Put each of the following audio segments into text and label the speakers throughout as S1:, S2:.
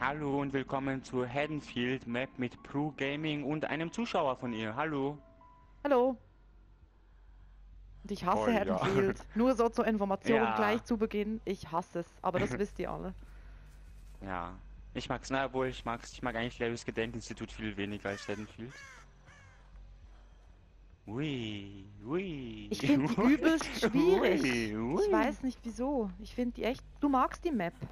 S1: Hallo und willkommen zur Haddonfield Map mit Pro Gaming und einem Zuschauer von ihr. Hallo.
S2: Hallo. Und ich hasse
S1: Ja.
S2: Haddonfield. Nur so zur Information
S1: Ja.
S2: gleich zu Beginn. Ich hasse es, aber das wisst ihr alle.
S1: Ja. Ich mag's, na wohl, ich mag eigentlich Larrys Gedenkinstitut viel weniger als Haddonfield. Ui, ui.
S2: Ich finde die übelst schwierig.
S1: Ui, ui.
S2: Ich weiß nicht wieso. Ich finde die echt... Du magst die Map.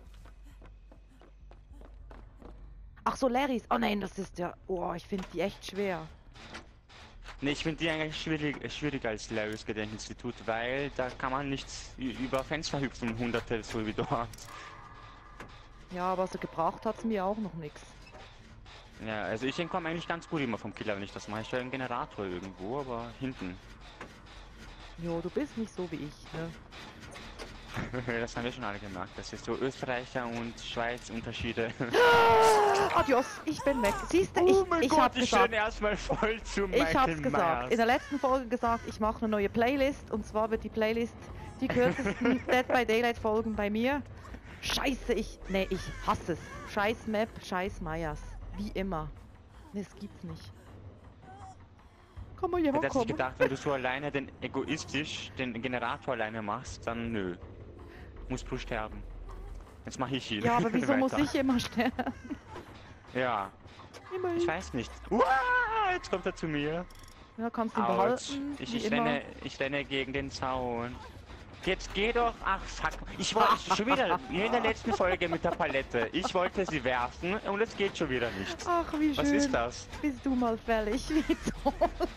S2: Ach so, Larrys. Oh nein, das ist ja... Oh, ich finde die echt schwer.
S1: Ne, ich finde die eigentlich schwieriger als Larrys Gedenkinstitut, weil da kann man nicht über Fenster hüpfen, hunderte so wie dort.
S2: Ja, aber so gebracht hat's mir auch noch nichts.
S1: Ja, also ich entkomme eigentlich ganz gut immer vom Killer, wenn ich das mache. Ich höre einen Generator irgendwo, aber hinten.
S2: Jo, du bist nicht so wie ich, ne?
S1: Das haben wir schon alle gemerkt. Das ist so Österreicher und Schweiz Unterschiede.
S2: Adios, ich bin weg. Siehst du,
S1: Oh mein
S2: ich
S1: Gott,
S2: hab
S1: ich
S2: gesagt,
S1: bin erstmal voll zu
S2: ich hab's
S1: Michael
S2: gesagt.
S1: Myers.
S2: In der letzten Folge gesagt, ich mache eine neue Playlist. Und zwar wird die Playlist die kürzesten Dead by Daylight Folgen bei mir. Scheiße, ich hasse es. Scheiß Map, scheiß Myers. Wie immer. Ne, es gibt's nicht. Komm mal
S1: Ich
S2: jemand
S1: hätte sich
S2: kommen.
S1: gedacht, wenn du so alleine egoistisch den Generator alleine machst, dann nö. Muss Pro sterben. Jetzt mache ich ihn.
S2: Ja, aber wieso muss
S1: Weiter.
S2: ich immer sterben?
S1: Ja,
S2: Immer
S1: ich
S2: ich.
S1: weiß nicht. Uah, jetzt kommt er zu mir.
S2: Ja, kannst du ihn
S1: Autsch.
S2: behalten. wie immer.
S1: Ich renne gegen den Zaun. Jetzt geh doch. Ach fuck. Ich wollte schon wieder, wie in der letzten Folge mit der Palette. Ich wollte sie werfen und es geht schon wieder nicht.
S2: Ach, wie schön.
S1: Was ist das?
S2: Bist du mal fällig? Wie toll.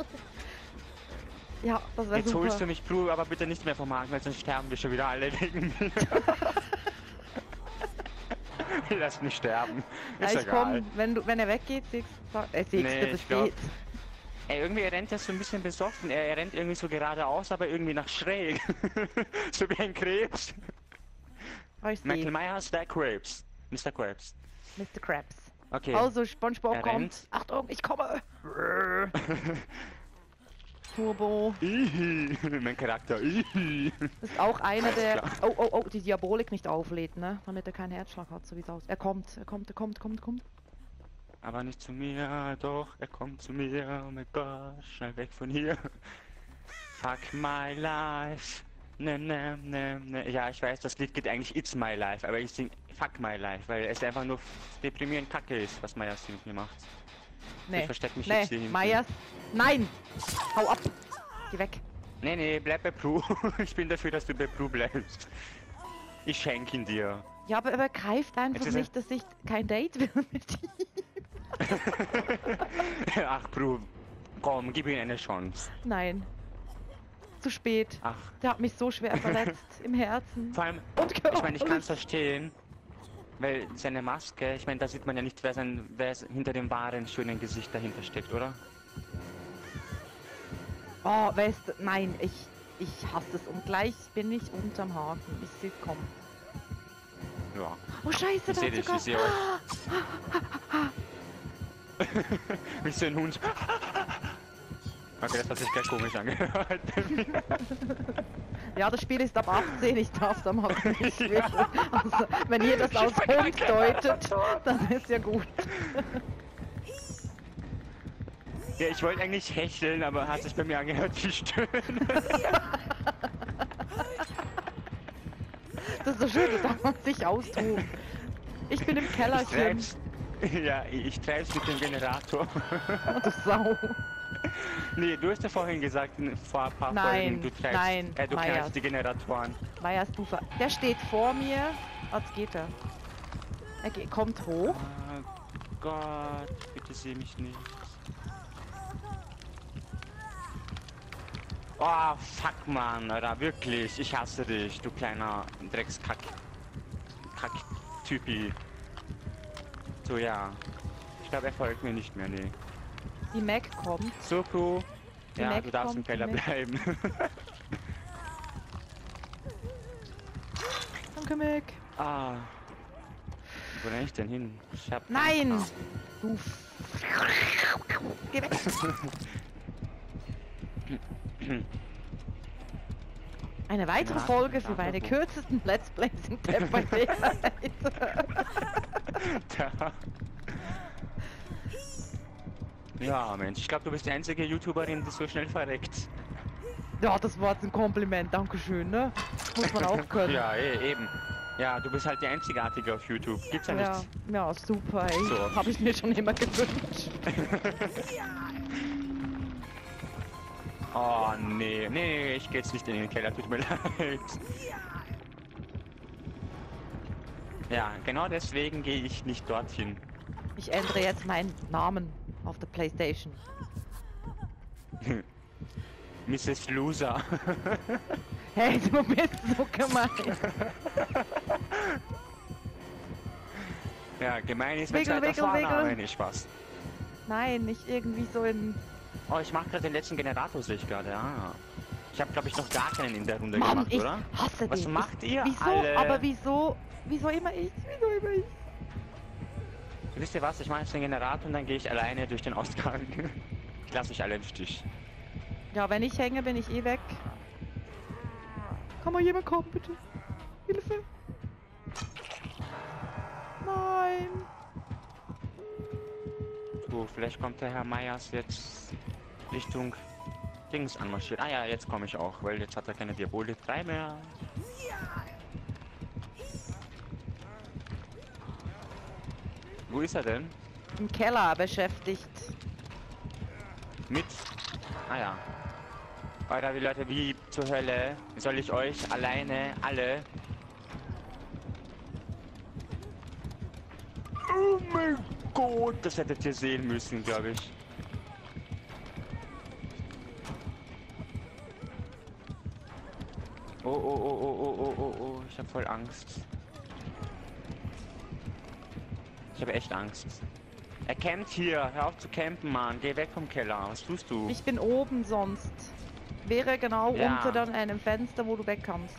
S2: Ja, das wäre
S1: Jetzt
S2: super.
S1: holst du mich, Blue, aber bitte nicht mehr vom Haken, weil sonst sterben wir schon wieder alle wegen mir. Lass mich sterben.
S2: Ja,
S1: Ist
S2: ich
S1: egal.
S2: komm, wenn er weggeht, siehst du,
S1: Nee,
S2: das
S1: ich glaub-
S2: geht.
S1: Ey, irgendwie rennt er so ein bisschen besoffen. Er rennt irgendwie so geradeaus, aber irgendwie nach schräg. So wie ein Krebs.
S2: Oh, ich
S1: Michael
S2: seh.
S1: Myers, der Krebs. Mr. Krebs.
S2: Mr. Krabs.
S1: Okay.
S2: Also, SpongeBob
S1: Er
S2: kommt.
S1: rennt.
S2: Achtung, ich komme. Turbo.
S1: Ihi, mein Charakter. Ihi.
S2: Das ist auch einer,
S1: Alles
S2: der...
S1: klar.
S2: Oh, die Diabolik nicht auflädt, ne? Damit er keinen Herzschlag hat, so wie es aus... Er kommt.
S1: Aber nicht zu mir, doch, er kommt zu mir. Oh mein Gott, schnell weg von hier. Fuck my life. Ne. Ja, ich weiß, das Lied geht eigentlich It's My Life, aber ich sing Fuck My Life, weil es einfach nur deprimierend kacke ist, was Myers mit mir macht. Ich versteck mich jetzt hier hinten.
S2: Myers. Nein! Hau ab! Geh weg.
S1: Nee, bleib bei Blue. Ich bin dafür, dass du bei Blue bleibst. Ich schenke ihn dir.
S2: Ja, aber er greift einfach
S1: Jetzt ist
S2: nicht, dass ich kein Date will mit ihm.
S1: Ach, Blue, komm, gib ihm eine Chance.
S2: Nein. Zu spät.
S1: Ach,
S2: Der hat mich so schwer verletzt im Herzen.
S1: vor allem,
S2: Und
S1: ich meine, ich
S2: körperlich.
S1: kann es verstehen, weil seine Maske, ich meine, da sieht man ja nicht, wer hinter dem wahren, schönen Gesicht dahinter steckt, oder?
S2: Oh, weißt du, nein, ich hasse es. Und gleich bin ich unterm Haken. Ich seh, komm.
S1: Ja.
S2: Oh, scheiße,
S1: Ich sehe
S2: da
S1: dich,
S2: sogar...
S1: ich sehe euch. Wie so ein Hund. Okay, das hat sich gleich komisch angehört.
S2: Ja, das Spiel ist ab 18, ich darf da mal nicht
S1: Ja.
S2: wirklich. Also, wenn ihr das als Hund deutet, dann ist ja gut.
S1: Ja, ich wollte eigentlich hecheln, aber hat sich bei mir angehört wie Stöhnen.
S2: Das ist so schön, da darf man sich austoben. Ich bin im
S1: Ich
S2: Kellerchen.
S1: treib's. Ja, ich treib's mit dem Generator.
S2: Oh, du Sau.
S1: Nee, du hast ja vorhin gesagt, vor ein paar
S2: Nein,
S1: Folgen, du treibst,
S2: nein,
S1: du
S2: Myers.
S1: treibst die Generatoren.
S2: Meyers Stufe. Der steht vor mir. Jetzt geht er. Kommt hoch.
S1: Oh Gott, bitte seh mich nicht. Oh, fuck, Mann, Alter, wirklich, ich hasse dich, du kleiner Kack-Typi. So, ja. Ich glaube, er folgt mir nicht mehr, nee.
S2: Die Mac kommt.
S1: So, Pro.
S2: Die
S1: Ja,
S2: Mac
S1: du darfst im
S2: kommt, die
S1: Keller
S2: Mac.
S1: bleiben.
S2: Danke, Mac.
S1: Ah. Wo renn ich denn hin? Ich hab...
S2: Nein! Du. Geh weg. Eine weitere Folge für meine kürzesten Let's Plays in Dead by Daylight.
S1: Alter. Ja, Mensch, ich glaube, du bist die einzige YouTuberin, die so schnell verreckt.
S2: Ja, das war jetzt ein Kompliment, dankeschön, ne? Muss man auch können.
S1: Ja, eben. Ja, du bist halt die Einzigartige auf YouTube. Gibt's ja
S2: Ja,
S1: nichts.
S2: ja, super, ey.
S1: So.
S2: Habe ich mir schon immer gewünscht.
S1: Oh, nee, ich geh jetzt nicht in den Keller, tut mir leid. Ja, genau deswegen gehe ich nicht dorthin.
S2: Ich ändere jetzt meinen Namen auf der PlayStation.
S1: Mrs. Loser.
S2: Hey, du bist so gemein.
S1: Ja, gemein ist mein
S2: Wiggle,
S1: zweiter
S2: wiggle,
S1: Vorname,
S2: wiggle.
S1: nicht Spaß.
S2: Nein, nicht irgendwie so in...
S1: Oh, ich mache gerade den letzten Generator, sehe ich gerade. Ah. Ich habe, glaube ich, noch gar keinen in der Runde
S2: Mann,
S1: gemacht,
S2: ich
S1: oder?
S2: hasse
S1: Was
S2: dich.
S1: macht ihr
S2: Wieso?
S1: alle?
S2: Aber wieso? Wieso immer ich? Wieso immer ich?
S1: Wisst ihr was? Ich mache jetzt den Generator und dann gehe ich alleine durch den Ausgang. Ich lasse euch alle im Stich.
S2: Ja, wenn ich hänge, bin ich eh weg. Kann mal jemand kommen, bitte? Hilfe. Nein.
S1: So, vielleicht kommt der Herr Meyers jetzt Richtung Dings anmarschiert. Ah ja, jetzt komme ich auch, weil jetzt hat er keine Diabolik 3 mehr. Wo ist er denn?
S2: Im Keller beschäftigt.
S1: Mit? Ah ja. Alter, wie Leute, wie zur Hölle soll ich euch alleine alle... Oh mein Gott, das hättet ihr sehen müssen, glaube ich. Oh, ich habe voll Angst. Ich habe echt Angst. Er campt hier, hör auf zu campen, Mann. Geh weg vom Keller, was tust du?
S2: Ich bin oben sonst. Wäre genau
S1: Ja.
S2: unter dann einem Fenster, wo du wegkommst.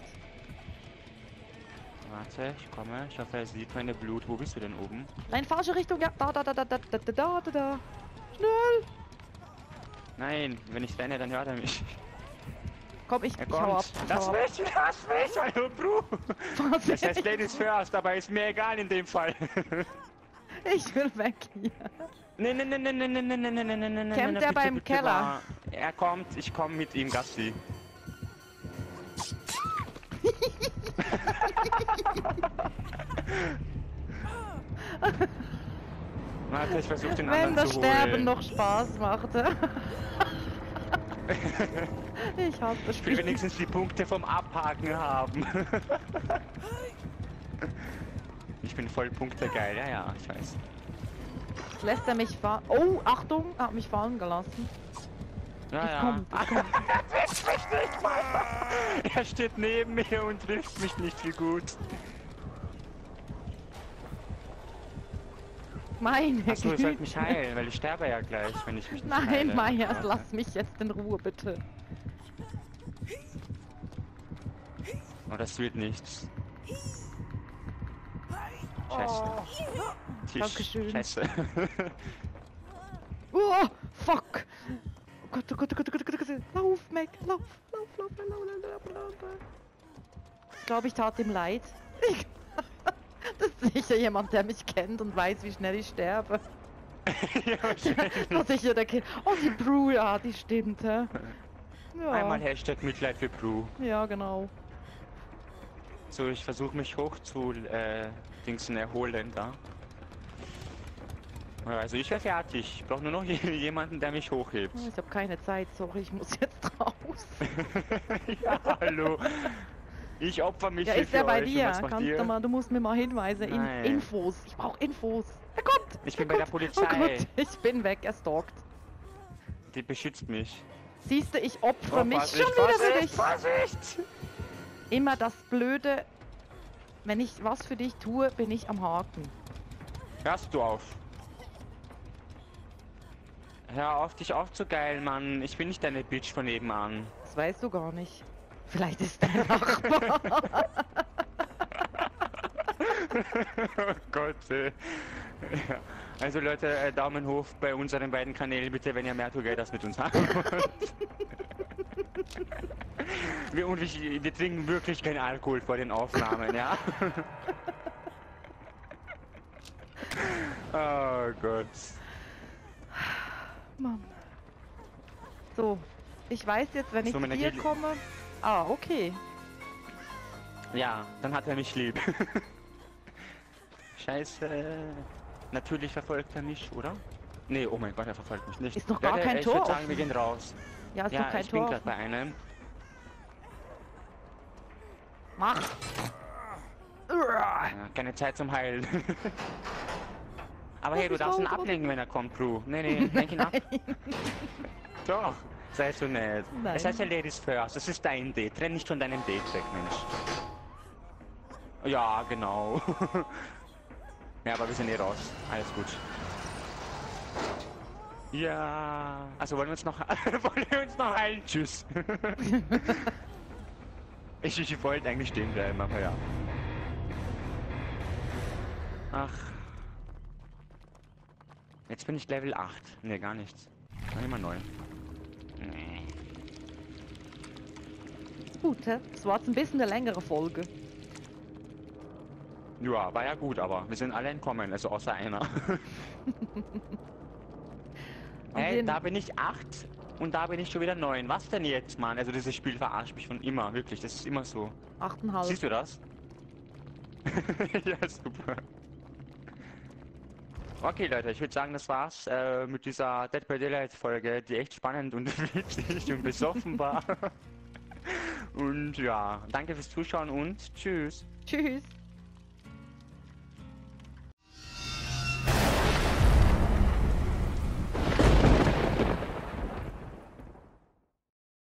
S1: Warte, ich komme. Ich hoffe, er sieht meine Blut. Wo bist du denn oben?
S2: Nein, falsche Richtung. Ja, da. Schnell.
S1: Nein, wenn ich renne, dann hört er mich.
S2: Komm, ich
S1: Er
S2: hau ab.
S1: kommt.
S2: Ich
S1: Lass
S2: hau ab.
S1: mich, lass mich, hallo Bro.
S2: Was?
S1: Das heißt Ladies first, aber ist mir egal in dem Fall.
S2: Ich will weg hier.
S1: Nee.
S2: Campt er beim Keller?
S1: Er kommt, ich komme mit ihm, Gassi. Warte, ich versuche den
S2: Wenn
S1: anderen
S2: das
S1: zu
S2: Sterben
S1: holen.
S2: noch Spaß machte. Ich hasse das
S1: Ich will
S2: Spiel.
S1: wenigstens die Punkte vom Abhaken haben. Ich bin voll punktegeil, ja, ich weiß.
S2: Lässt er mich fahren? Oh, Achtung, er hat mich fahren gelassen.
S1: Ja,
S2: Ich
S1: ja.
S2: komm.
S1: Er trifft mich nicht mal. Er steht neben mir und trifft mich nicht, wie gut.
S2: Meine
S1: Achso, ihr sollt
S2: Güte.
S1: mich heilen, weil ich sterbe ja gleich, wenn ich mich nicht heile.
S2: Nein, Majas,
S1: Warte.
S2: lass mich jetzt in Ruhe, bitte.
S1: Oh, das wird nichts. Scheiße. Tisch.
S2: Dankeschön.
S1: Scheiße.
S2: Oh, fuck. Oh Gott, oh Gott, oh Gott, oh Gott, oh Gott. Lauf, Mac, lauf. Ich glaube, ich tat ihm leid. Das ist sicher jemand, der mich kennt und weiß, wie schnell ich sterbe.
S1: Ja, wahrscheinlich.
S2: Das ist sicher der Kind. Oh, die Brew, ja, die stimmt, hä? Ja.
S1: Einmal Hashtag Mitleid für Brew.
S2: Ja, genau.
S1: So, ich versuche mich hoch zu Dingsen erholen da. Ja, also ich wäre fertig. Ich brauche nur noch jemanden, der mich hochhebt.
S2: Ich habe keine Zeit, sorry, ich muss jetzt raus.
S1: Ja, hallo. Ich opfer mich
S2: Ja,
S1: hier
S2: ist der
S1: für
S2: bei
S1: euch.
S2: dir?
S1: Und was macht
S2: Kannst
S1: ihr?
S2: du mal, du musst mir mal Hinweise,
S1: Nein.
S2: Infos. Ich brauche Infos. Er kommt!
S1: Ich bin
S2: er
S1: bei der
S2: kommt.
S1: Polizei.
S2: Oh Gott, ich bin weg, er stalkt.
S1: Die beschützt mich.
S2: Siehst du, ich opfere
S1: Oh,
S2: mich
S1: Vorsicht,
S2: schon wieder für dich.
S1: Vorsicht!
S2: Immer das Blöde, wenn ich was für dich tue, bin ich am Haken.
S1: Hörst du auf? Hör auf, dich aufzugeilen, Mann. Ich bin nicht deine Bitch von nebenan.
S2: Das weißt du gar nicht. Vielleicht ist dein Nachbar.
S1: Oh Gott, ey. Ja. Also Leute, Daumen hoch bei unseren beiden Kanälen bitte, wenn ihr mehr Together mit uns habt. wir trinken wirklich keinen Alkohol vor den Aufnahmen, ja? Oh Gott.
S2: Mann. So, ich weiß jetzt, wenn ich
S1: So,
S2: zu
S1: meine
S2: dir
S1: Gel-
S2: komme... Ah, okay.
S1: Ja, dann hat er mich lieb. Scheiße. Natürlich verfolgt er mich, oder? Nee, oh mein Gott, er verfolgt mich nicht.
S2: Ist noch gar kein
S1: ich
S2: Tor
S1: würde sagen,
S2: offen.
S1: wir gehen raus.
S2: Ja, ist
S1: Ja,
S2: doch kein
S1: ich bin
S2: Tor.
S1: gerade bei einem.
S2: Mach!
S1: Ja, keine Zeit zum Heilen. Aber hey, du
S2: ich
S1: darfst ihn
S2: raus,
S1: ablenken, wenn er kommt, Bro. Nee, lenk ihn ab. Doch, sei so nett.
S2: Nein.
S1: Es heißt ja Ladies first, das ist dein Date. Renn nicht von deinem Date weg, Mensch. Ja, genau. Ja, aber wir sind eh raus. Alles gut. Ja. Also wollen wir uns noch wollen wir uns noch heilen? Tschüss. Ich wollte eigentlich stehen bleiben, aber ja. Ach. Jetzt bin ich Level 8. Ne, gar nichts. Noch immer 9. Nee.
S2: Gut, hä? Das war jetzt ein bisschen eine längere Folge.
S1: Ja, war ja gut, aber wir sind alle entkommen, also außer einer. Hey,
S2: den-
S1: da bin ich 8 und da bin ich schon wieder 9. Was denn jetzt, Mann? Also dieses Spiel verarscht mich von immer, wirklich. Das ist immer so.
S2: 8,5.
S1: Siehst du das? Ja, super. Okay, Leute, ich würde sagen, das war's mit dieser Dead by Daylight Folge, die echt spannend und witzig und besoffen war. Und ja, danke fürs Zuschauen und tschüss.
S2: Tschüss.